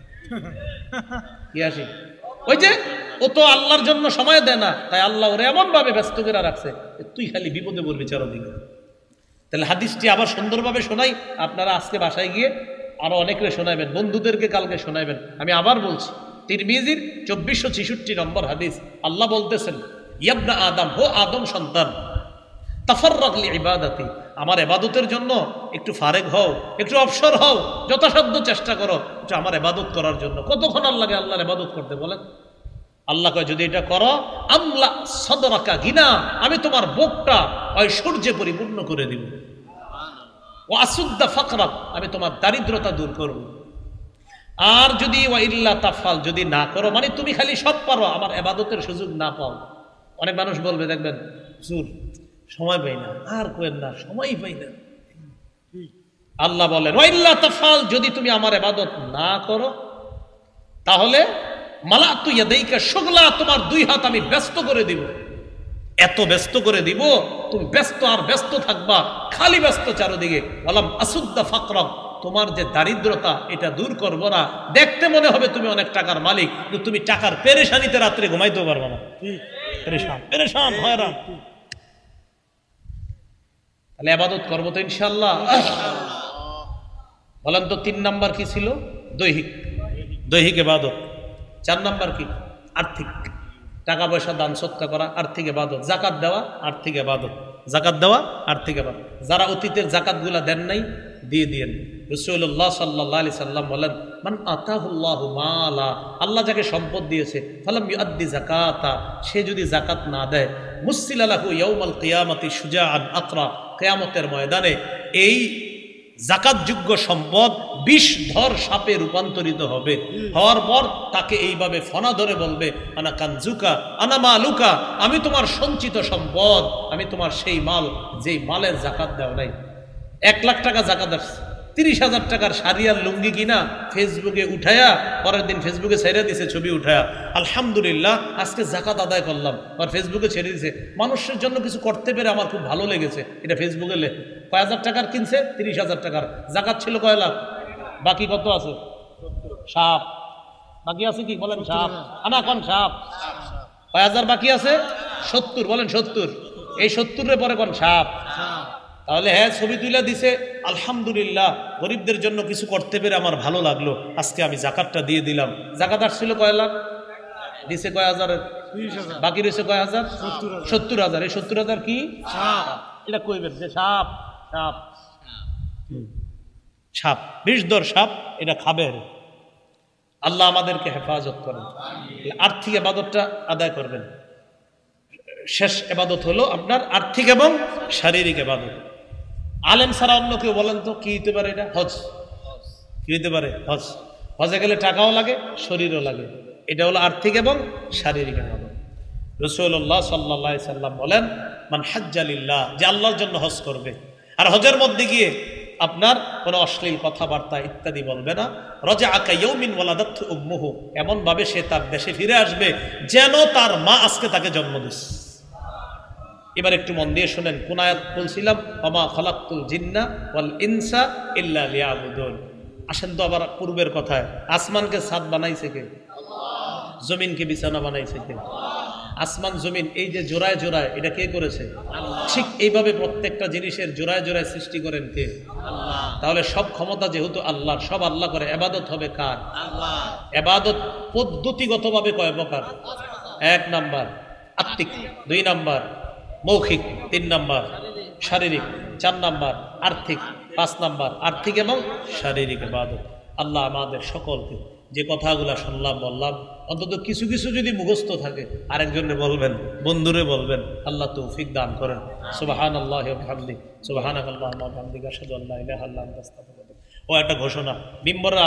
কি হাসি? ওই যে ও তো আল্লাহর জন্য সময় দেয় না, তাই আল্লাহ ওরে এমন ভাবে ব্যস্ত করে রাখছে, তুই খালি বিপদে পড়বি চারদিকে। তাহলে হাদিসটি আবার সুন্দরভাবে শোনাই, আপনারা আজকে বাসায় গিয়ে আরো অনেকে শোনাবেন, বন্ধুদেরকে কালকে শোনাবেন। আমি আবার বলছি, তিরমিজির 2466 নম্বর হাদিস, আল্লাহ বলতেছেন, ইয়া আদম, হো আদম সন্তান, তাফাররাগ লিইবাদাতি, আমার ইবাদতের জন্য একটু ফারেক হও, একটু অবসর হও, যথাসাধ্য চেষ্টা করো একটু আমার ইবাদত করার জন্য। কতক্ষণ লাগে আল্লাহর ইবাদত করতে বলেন? আল্লাহ কয় যদি এটা করো, আমলা সদরাকা গিনা, আমি তোমার বুকটা ঐশ্বর্যে পরিপূর্ণ করে দিব। ও আসুদ্দা ফাকরাক, আমি তোমার দারিদ্রতা দূর করব। আর যদি ওয়া ইল্লা তাফাল, যদি না করো, মানে তুমি খালি সব পারো, আমার ইবাদতের সুযোগ না পাও। অনেক মানুষ বলবে দেখবেন, হুজুর সময় পাই না, আর কোয়েন না, সময়ই পাই না। আল্লাহ বলেন, ওয়া ইল্লা তাফাল, যদি তুমি আমার ইবাদত না করো, তাহলে মালাতু ইয়াদাইকা শুগলা, তোমার দুই হাত আমি ব্যস্ত করে দিব। এত ব্যস্ত করে দিব, তুমি ব্যস্ত আর ব্যস্ত থাকবা, খালি ব্যস্ত চারদিকে। বললাম আসুদ্দা ফাকরাক, তোমার যে দারিদ্রতা এটা দূর করবো না। দেখতে মনে হবে তুমি অনেক টাকার মালিক, কিন্তু তুমি টাকার পেরেশানিতে রাত্রে ঘুমাইতেও পারবে না, পেরেশান হয়রান। তাহলে ইবাদত করবো তো ইনশাআল্লাহ। বলেন তো 3 নাম্বার কি ছিল? দৈহিক ইবাদত। 4 নাম্বার কি? আর্থিক, টাকা পয়সা দান সৎকা করা, আর্থিক ইবাদত। যাকাত দেওয়া, আর্থিক ইবাদত। যাকাত দেওয়া, আর্থিক ইবাদত। যারা অতীতের যাকাতগুলা দেন নাই, দিয়ে দিয়েন। রাসূলুল্লাহ সাল্লাল্লাহু আলাইহি সাল্লাম বলেন, মান আতাহুল্লাহু মালা, আল্লাহ যাকে সম্পদ দিয়েছে, ফালাম ইউআদ্দি যাকাতা, সে যদি যাকাত না দেয়, মুসিলা লাহু ইয়াউমাল কিয়ামাতি শুজাআন আকরা, কিয়ামতের ময়দানে এই জাকাতযোগ্য সম্পদ বিষধর সাপে রূপান্তরিত হবে। হওয়ার পর তাকে এইভাবে ফনা ধরে বলবে, আনা কানজুকা আনা মালুকা, আমি তোমার সঞ্চিত সম্পদ, আমি তোমার সেই মাল যেই মালের জাকাত দেওয়া নাই। 1 লাখ টাকা জাকাত আসছে, 30,000 টাকার শাড়ি আর লুঙ্গি কিনা ফেসবুকে উঠায়া পরের দিন ফেসবুকে ছেড়ে দিছে ছবি উঠায়া, আলহামদুলিল্লাহ আজকে জাকাত আদায় করলাম, আর ফেসবুকে ছেড়ে দিছে। মানুষের জন্য কিছু করতে পেরে আমার খুব ভালো লেগেছে, এটা ফেসবুকে লেখ। কয় হাজার টাকার কিনছে? 30,000 টাকার। জাকাত ছিল কয় লাখ? বাকি কত আছে? সাপ বাকি আছে কি বলেন? সাপ আনা কোন সাপ? কয় হাজার বাকি আছে? 70। বলেন 70। এই 70-এর পরে কোন সাপ? তাহলে হ্যাঁ, ছবি তুলে দিছে, আলহামদুলিল্লাহ গরিবদের জন্য কিছু করতে পেরে আমার ভালো লাগলো, আজকে আমি জাকাতটা দিয়ে দিলাম। জাকাত আসছিল কয় লাখ, দিছে কয় হাজারের? বাকি রয়েছে কয় হাজার? 70,000। এই 70,000 কি? এটা কইবেন যে সাপ সাপ সাপ, বিষধর সাপ, এটা খাবে। আল্লাহ আমাদেরকে হেফাজত করেন। আর্থিক ইবাদতটা আদায় করবেন। শেষ ইবাদত হলো আপনার আর্থিক এবং শারীরিক ইবাদত। আলেম ছাড়া অন্য কেউ বলেন তো কি হতে পারে? এটা হজ। কি হতে পারে? হজ। হজে গেলে টাকাও লাগে, শরীরও লাগে। এটা হলো আর্থিক এবং শারীরিক ইবাদত। রাসূলুল্লাহ সাল্লাল্লাহু আলাইহি সাল্লাম বলেন, মান হাজ্জা লিল্লাহ, যে আল্লাহর জন্য হজ করবে, আর হজের মধ্যে গিয়ে আপনার কোনো অশ্লীল কথাবার্তা ইত্যাদি বলবে না, রাজা কাইয়ৌমিন ওয়ালাদাতহু উম্মুহু, এমন ভাবে সে তার দেশে ফিরে আসবে যেন তার মা আজকে তাকে জন্ম দিয়েছে। এবার একটু মন দিয়ে শুনেন, কোন আয়াত বলছিলাম? ওমা খালাকতুল জিন্না ওয়াল ইনসা ইল্লা লিয়াবুদুন। আসেন তো আবার পূর্বের কথায়, আসমানকে ছাদ বানাইছে কে? জমিনকে বিছানা বানাইছে কে? আসমান জমিন এই যে জোড়ায় জোড়ায়, এটা কে করেছে? ঠিক এইভাবে প্রত্যেকটা জিনিসের জোড়ায় জোড়ায় সৃষ্টি করেন কে? তাহলে সব ক্ষমতা যেহেতু আল্লাহর, সব আল্লাহ করে, ইবাদত হবে কার? ইবাদত পদ্ধতিগতভাবে কয় প্রকার? 1 নাম্বার আত্মিক, 2 নাম্বার মৌখিক, 3 নাম্বার শারীরিক, 4 নাম্বার আর্থিক, 5 নাম্বার আর্থিক এবং শারীরিক ইবাদত। আল্লাহ আমাদের সকলকে যে কথাগুলো শুনলাম বললাম, অন্তত কিছু কিছু যদি মুখস্থ থাকে আরেকজনে বলবেন, বন্ধুরে বলবেন, আল্লাহ তৌফিক দান করেন। সুবহানাল্লাহি ওয়া বিহামদিহি, সুবহানাকাল্লাহুম্মা ওয়া বিহামদিকা, আশহাদু আল্লা ইলাহা ইল্লা আনতা, আস্তাগফিরুকা। ও একটা ঘোষণা, মিম্বর